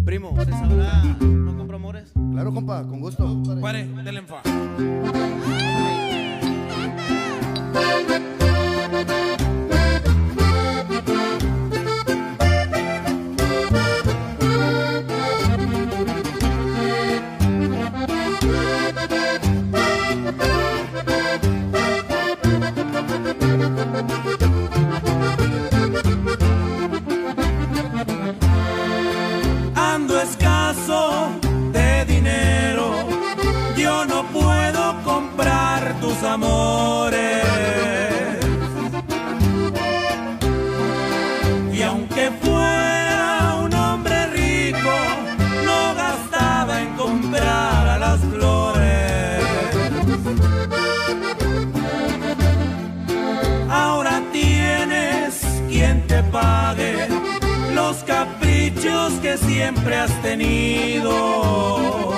Primo, ¿usted sabrá no compra amores? Claro, compa, con gusto. Pare, denle enfa. Ando escaso de dinero, yo no puedo comprar tus amores. Y aunque fuera un hombre rico, no gastaba en comprar a las flores. Ahora tienes quien te pague los caprichos que siempre has tenido.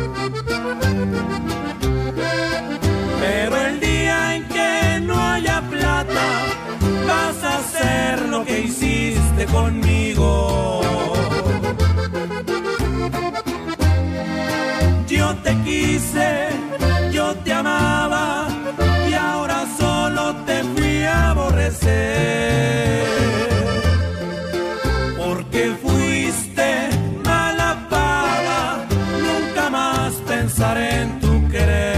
Pero el día en que no haya plata, vas a hacer lo que hiciste conmigo. Yo te quise, yo te amaba, y ahora solo te fui a aborrecer. Porque fuiste mala paga, nunca más pensaré en tu querer.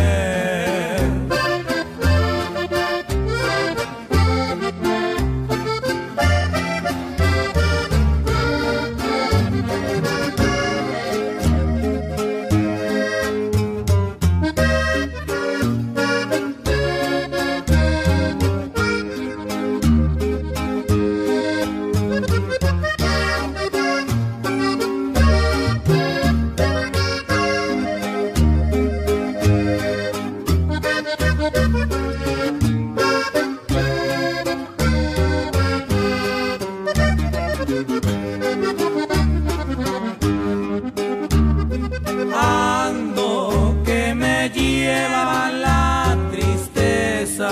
Ando que me lleva la tristeza,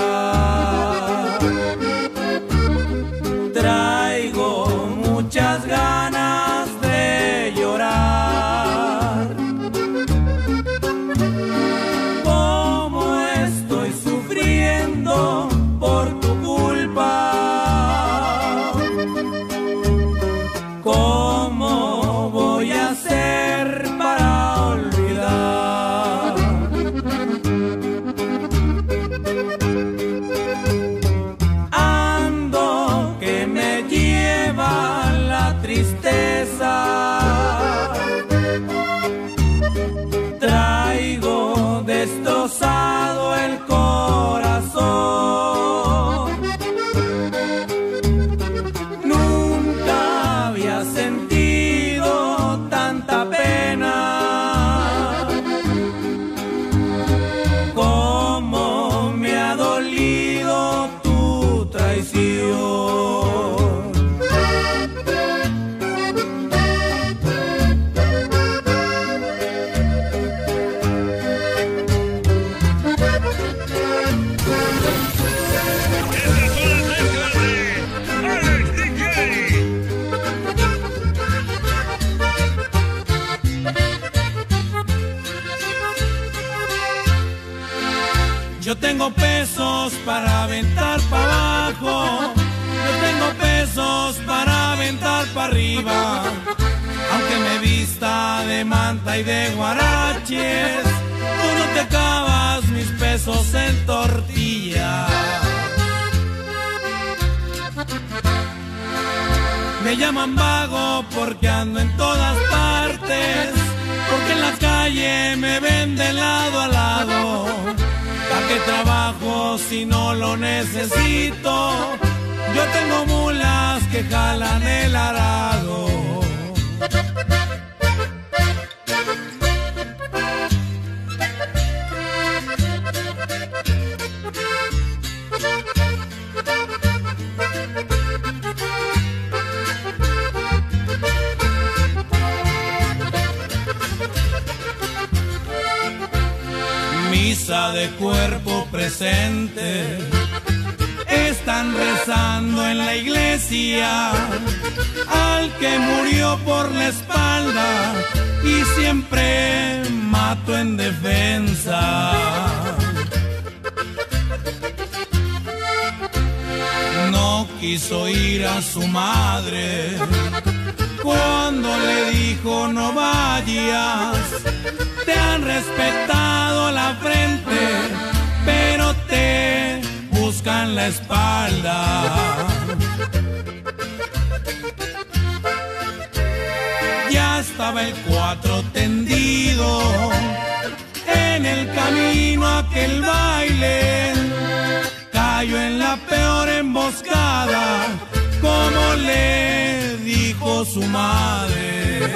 traigo muchas ganas de llorar. Como estoy sufriendo por tu culpa, ¿cómo voy a hacer para olvidar? Ando que me lleva la tristeza, traigo destrozado el corazón. Nunca había sentido tanta pena, como me ha dolido tu traición. Yo tengo pesos para aventar para abajo, yo tengo pesos para aventar para arriba. Aunque me vista de manta y de guaraches, tú no te acabas mis pesos en tortilla. Me llaman vago porque ando en todas partes, porque en la calle me ven de lado a lado. ¿Para qué trabajo si no lo necesito? Yo tengo mulas que jalan el arado. Misa de cuerpo presente están rezando en la iglesia al que murió por la espalda y siempre mato en defensa. No quiso ir a su madre cuando le dijo no vayas. Te han respetado la frente, pero te buscan la espalda. Ya estaba el 4 tendido en el camino a aquel baile. Cayó en la peor emboscada, como le dijo su madre.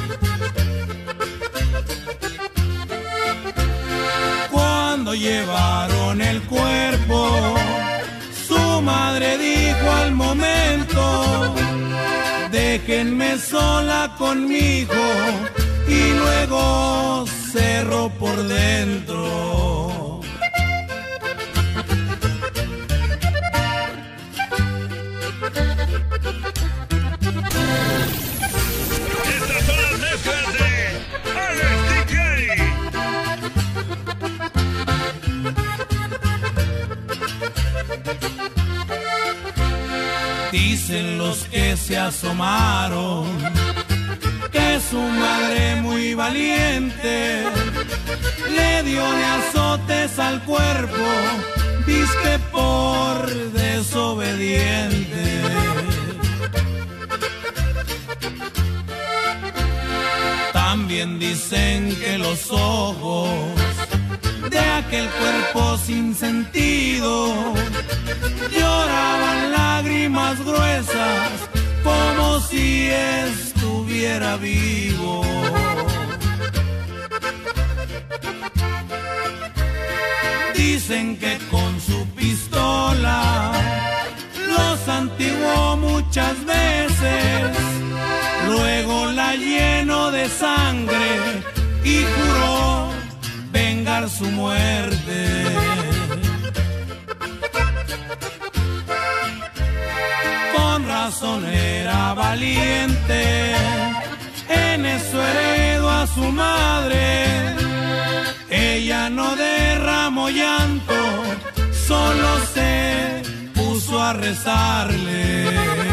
Cuando llevaron el cuerpo, su madre dijo al momento: déjenme sola con mi hijo, y luego cerró por dentro. Estas son las mezclas de Alex DJ. Dicen los que se asomaron que su madre muy valiente le dio de azotes al cuerpo, dizque por desobediente. También dicen que los ojos de aquel cuerpo sin sentido lloraban lágrimas gruesas como si estuviera vivo. Dicen que con su pistola los santiguó muchas veces, luego la llenó de sangre y juró vengar su muerte. Con razón era valiente, en eso heredó a su madre. Ella no derramó llanto, solo se puso a rezarle.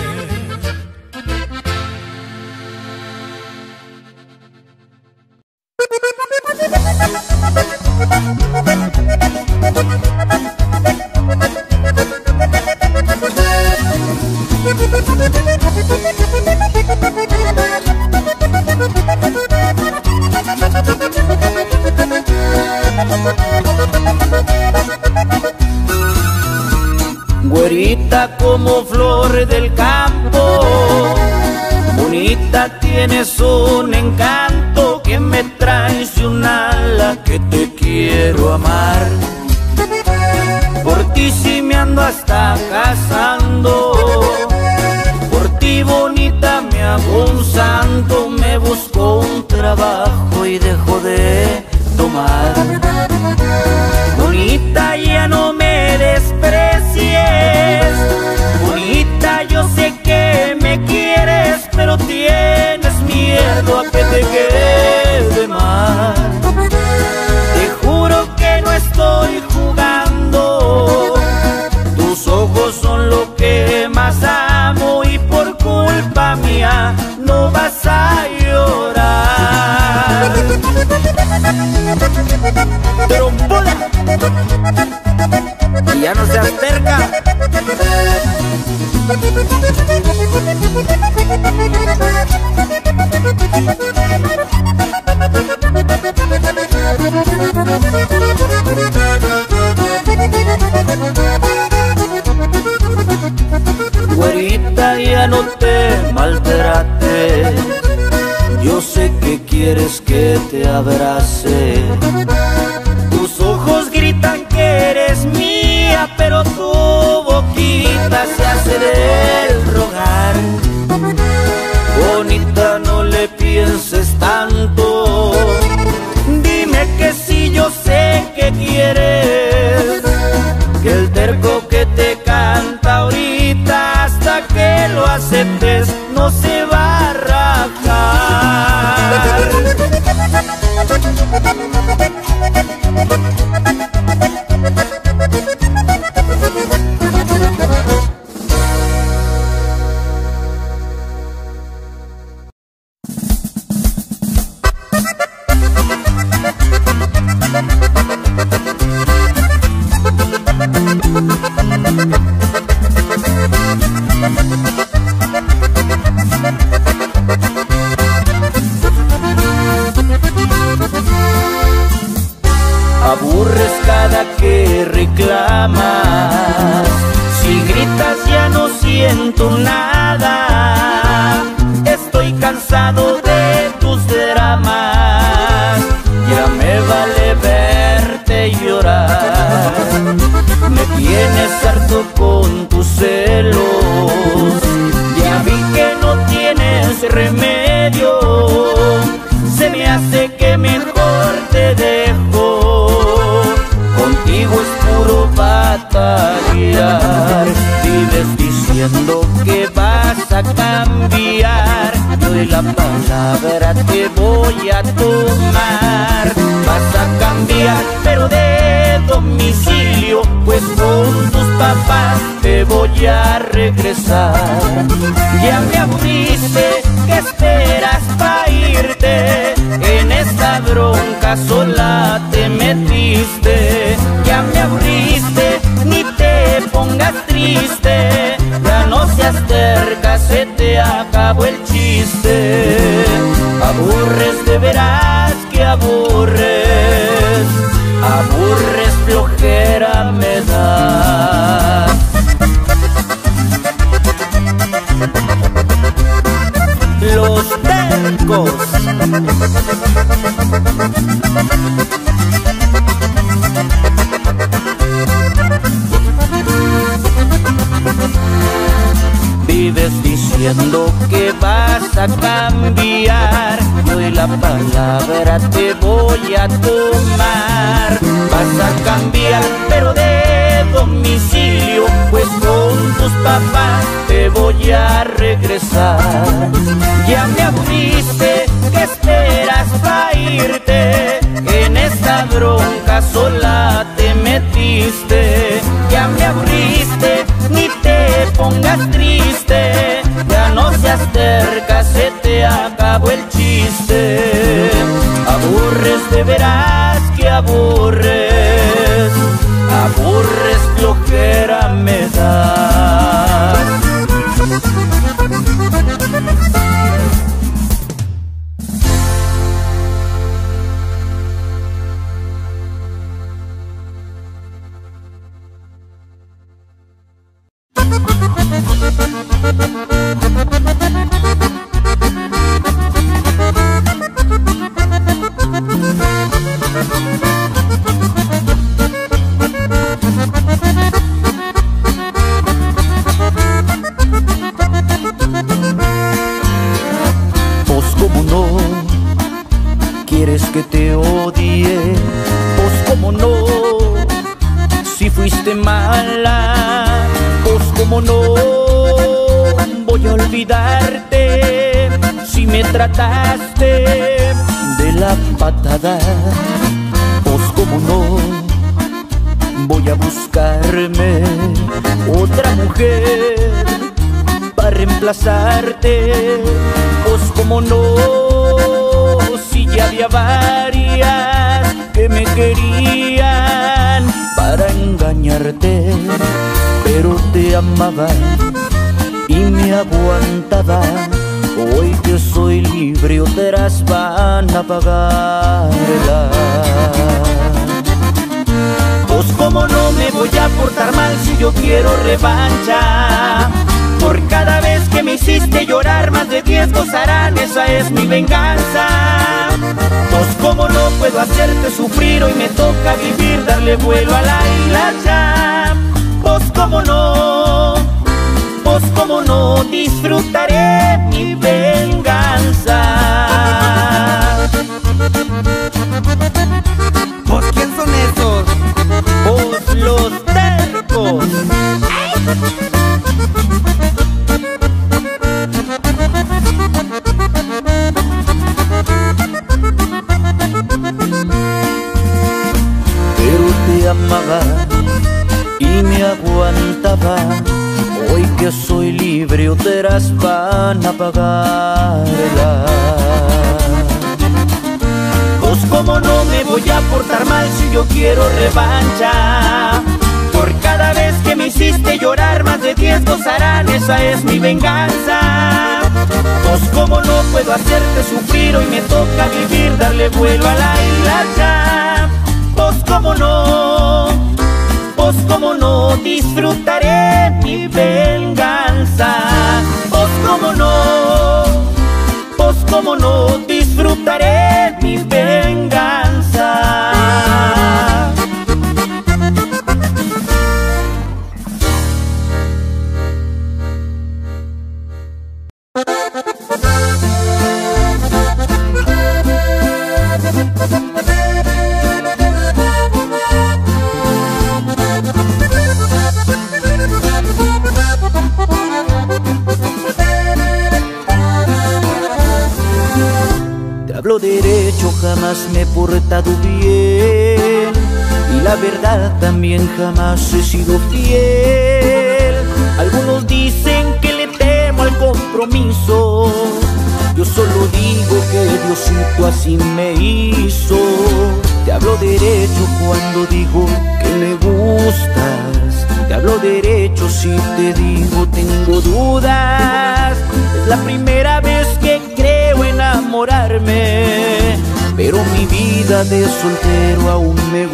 Güerita como flor del campo, bonita, tienes un encanto que me traes de un ala que te quiero amar. Por ti sí me ando hasta casando, por ti bonita me hago un santo, me busco un trabajo y dejo de tomar. Bonita, ya no me desprecies, bonita, yo sé que me quieres, pero tienes miedo a que te quede mal. Te juro que no estoy jugando, tus ojos son lo que más amo y por culpa mía no vas a llorar. Trombola, y ya no se acerca. Güerita, ya no te maltrates, yo sé que quieres que te abrace. Tus ojos gritan que eres mía, pero tu boquita se hace del rogar. Bonita, no le pienses tanto, dime que sí, yo sé que quieres, que el terco que te canta Aburres cada que reclamas, si gritas ya no siento nada. Estoy cansado de tus dramas, ya me vale verte llorar. Me tienes harto con tus celos, ya vi que no tienes remedio. Se me hace que mejor te dejo, contigo es puro batallar. Vives diciendo que vas a cambiar, yo y la palabra te voy a tomar. Vas a cambiar pero de domicilio, pues con tus papás te voy a regresar. Ya me aburriste, ¿qué esperas pa' irte? En esta bronca sola te metiste. Ya me aburriste, ni te pongas triste. Ya no seas terca, se te acabó el chiste. Aburres, de veras que aburres. Aburres, flojera me das. Los tercos. Vives diciendo que vas a cambiar, yo y la palabra te voy a tomar. Vas a cambiar pero de domicilio, pues con tus papás te voy a regresar. Ya me aburriste, ¿qué esperas pa' irte? En esta bronca sola te metiste. Ya me aburriste, ni te pongas triste. Ya no seas terca, se te acabó el chiste. Aburres, de veras que aburres. Aburres, flojera me das. Pues como no quieres que te odie, pues como no, si fuiste mala, pues como no voy a olvidarte si me trataste de la patada. Pues como no voy a buscarme otra mujer para reemplazarte. Pues como no, si ya había varias que me querían para engañarte, pero te amaba y me aguantaba. Hoy que soy libre otras van a pagarla. Pues como no me voy a portar mal si yo quiero revancha. Por cada vez que me hiciste llorar, más de 10 gozarán, esa es mi venganza. Pues como no puedo hacerte sufrir, hoy me toca vivir, darle vuelo a la hilacha. Pues como no disfrutaré mi venganza. ¿Pues quién son esos? Pues los tercos. que soy libre, otras van a pagarla. Pues como no me voy a portar mal si yo quiero revancha. Por cada vez que me hiciste llorar más de 10 gozarán, esa es mi venganza. Pues como no puedo hacerte sufrir, hoy me toca vivir, darle vuelo a la hilacha. Pues como no disfrutaré mi venganza. Pues como no disfrutaré mi venganza. Hablo derecho, jamás me he portado bien, y la verdad también jamás he sido fiel. Algunos dicen que le temo al compromiso, yo solo digo que Diosito así me hizo. Te hablo derecho cuando digo que me gustas, te hablo derecho si te digo tengo dudas. Es la primera vez que creo enamorarme, pero mi vida de soltero aún me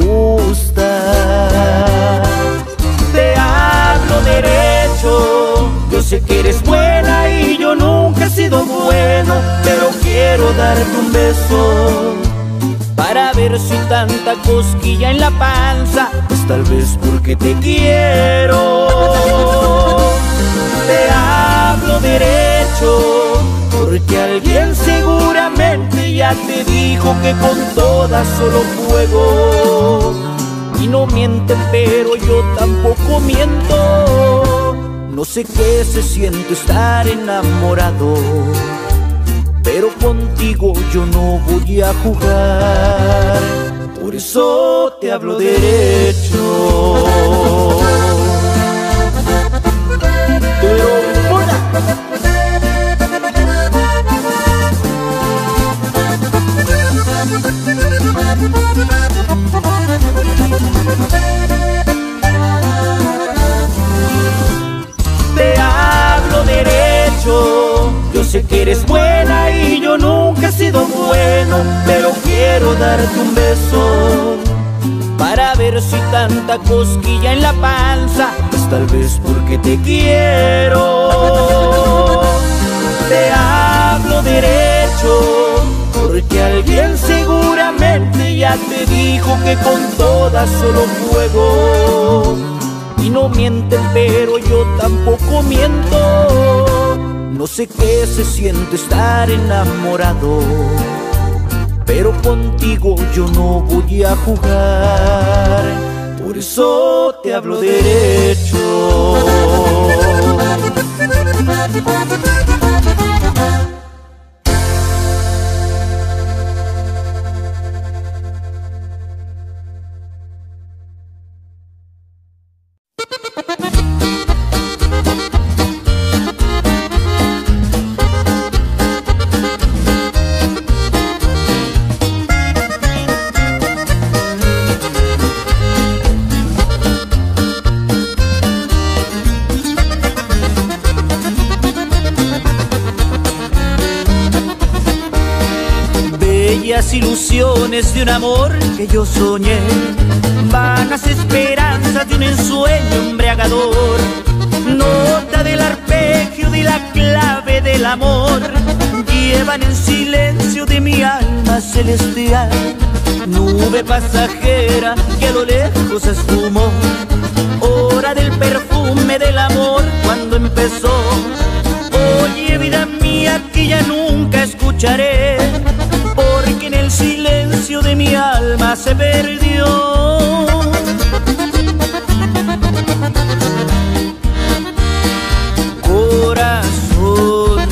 gusta. Te hablo derecho, yo sé que eres buena y yo nunca he sido bueno, pero quiero darte un beso para ver si tanta cosquilla en la panza es tal vez porque te quiero. Te hablo derecho porque alguien seguramente ya te dijo que con todas solo fuego. Y no mienten, pero yo tampoco miento. No sé qué se siente estar enamorado, pero contigo yo no voy a jugar. Por eso te hablo derecho. Te hablo derecho, yo sé que eres buena y yo nunca he sido bueno, pero quiero darte un beso para ver si tanta cosquilla en la panza es tal vez porque te quiero. Te hablo derecho porque alguien seguramente ya te dijo que con todas solo fuego. Y no mienten, pero yo tampoco miento. No sé qué se siente estar enamorado, pero contigo yo no voy a jugar. Por eso te hablo derecho. Ilusiones de un amor que yo soñé, vanas esperanzas de un ensueño embriagador, nota del arpegio de la clave del amor, llevan en silencio de mi alma celestial, nube pasajera que a lo lejos se esfumó, hora del perfume del amor cuando empezó. Oye vida mía que ya nunca escucharé, porque en el silencio de mi alma se perdió. Corazón,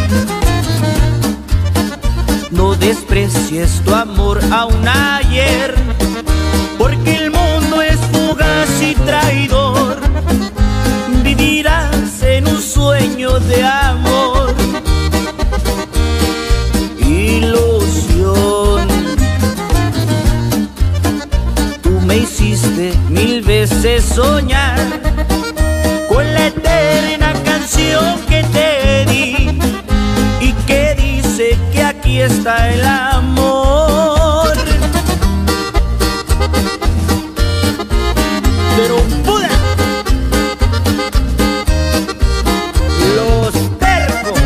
no desprecies tu amor aún ayer, porque el mundo es fugaz y traidor. Vivirás en un sueño de amor, ilusión. Tú me hiciste 1000 veces soñar con la eterna canción que te di y que dice que aquí está el amor. Pero ¡puda! Los tercos.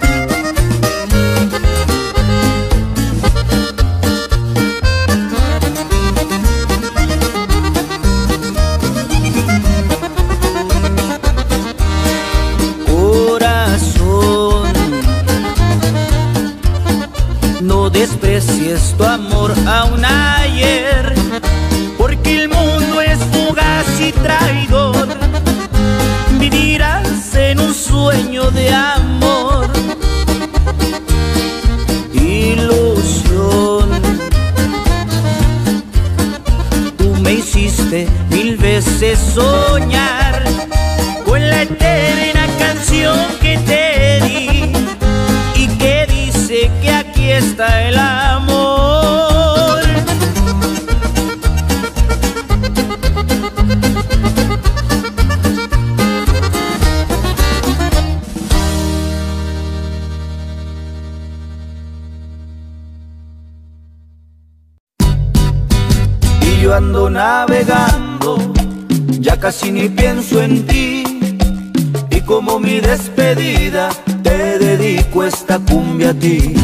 Corazón, no desprecies tu amor aún ayer, porque el mundo es fugaz y traidor. Vivirás en un sueño de amor, ilusión. Tú me hiciste 1000 veces soñar con la eterna canción que te di y que dice que aquí está el amor. Y yo ando navegando, ya casi ni pienso en ti, y como mi despedida te dedico esta cumbia a ti.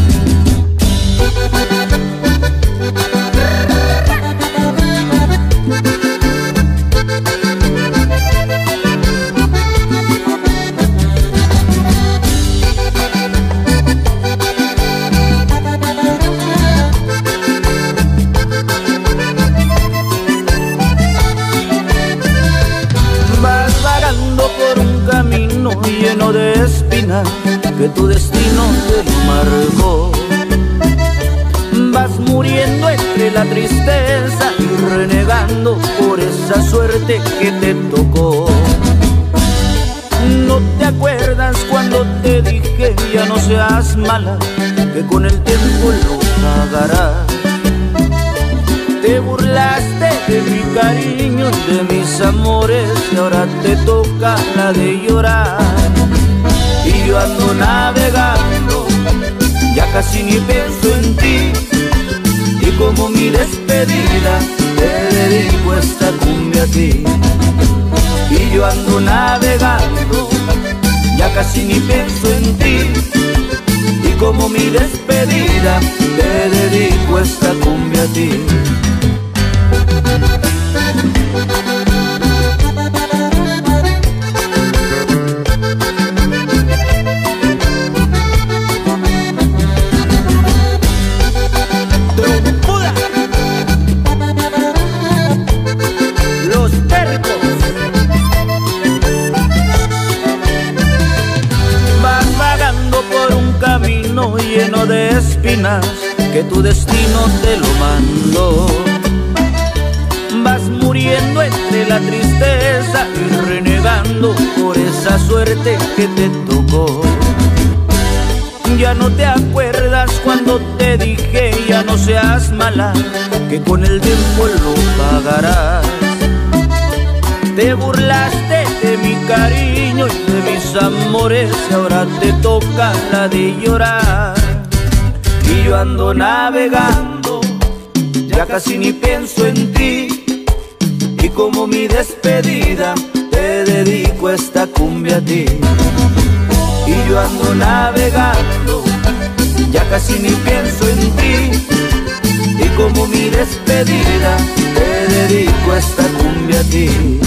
Lleno de espinas que tu destino te lo marcó. Vas muriendo entre la tristeza y renegando por esa suerte que te tocó. ¿No te acuerdas cuando te dije ya no seas mala, que con el tiempo lo pagarás? Te burlaste de mi cariño y de mis amores y ahora te toca la de llorar. Y yo ando navegando, ya casi ni pienso en ti, y como mi despedida te dedico esta cumbia a ti. Y yo ando navegando, ya casi ni pienso en ti, y como mi despedida te dedico esta cumbia a ti. Los tercos. Vas vagando por un camino lleno de espinas que tu destino te lo mandó. Vas muriendo entre la tristeza y renegando por esa suerte que te tocó. Ya no te acuerdas cuando te dije ya no seas mala, que con el tiempo lo pagarás. Te burlaste de mi cariño y de mis amores y ahora te toca la de llorar. Y yo ando navegando, ya casi ni pienso en ti, y como mi despedida te dedico esta cumbia a ti. Y yo ando navegando, ya casi ni pienso en ti, y como mi despedida te dedico esta cumbia a ti.